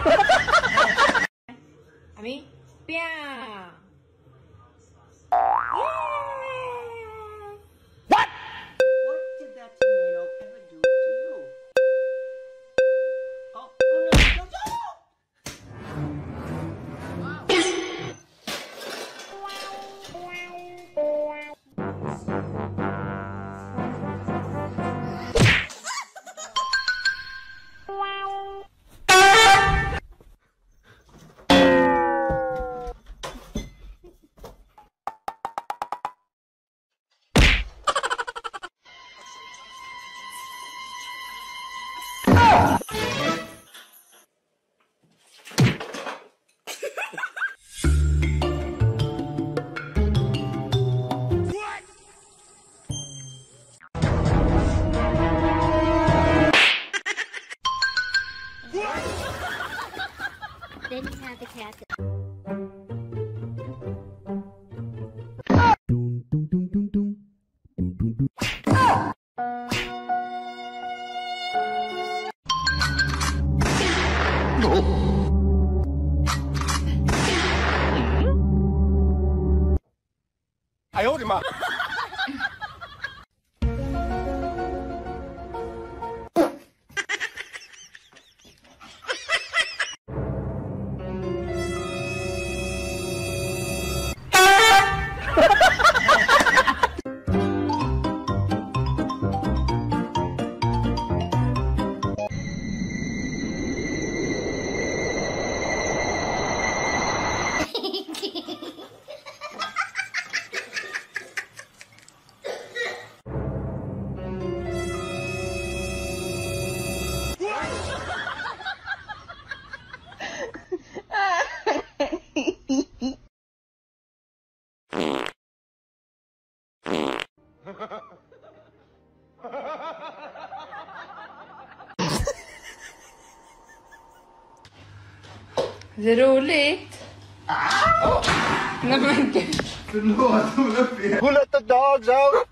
Ami, pia. What? What did that tomato ever do to you? Oh no, no, no! Then you have the cat. I owed him up. Är det roligt? Nej men gud. Förlåt, who let the dogs out?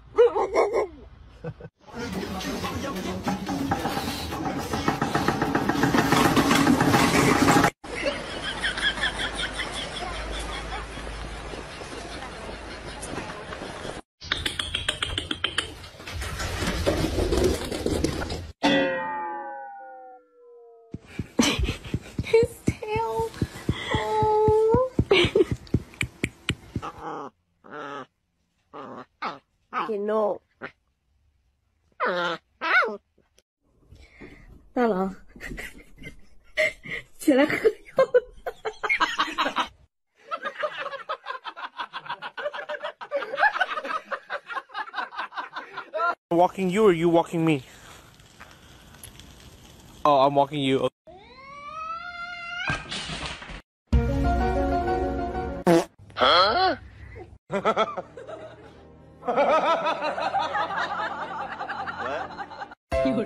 His tail. You know. 大郎，起来喝药。 Walking you or you walking me? Oh, I'm walking you. Huh? What?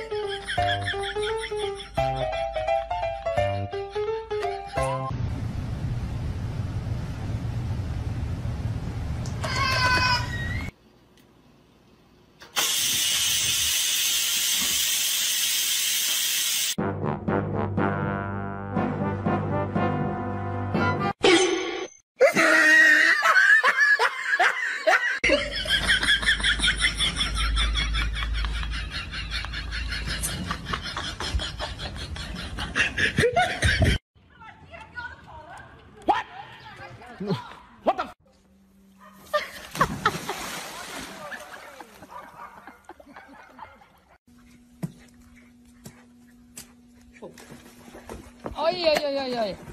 What the? Oj, oj, oj, oj, oj.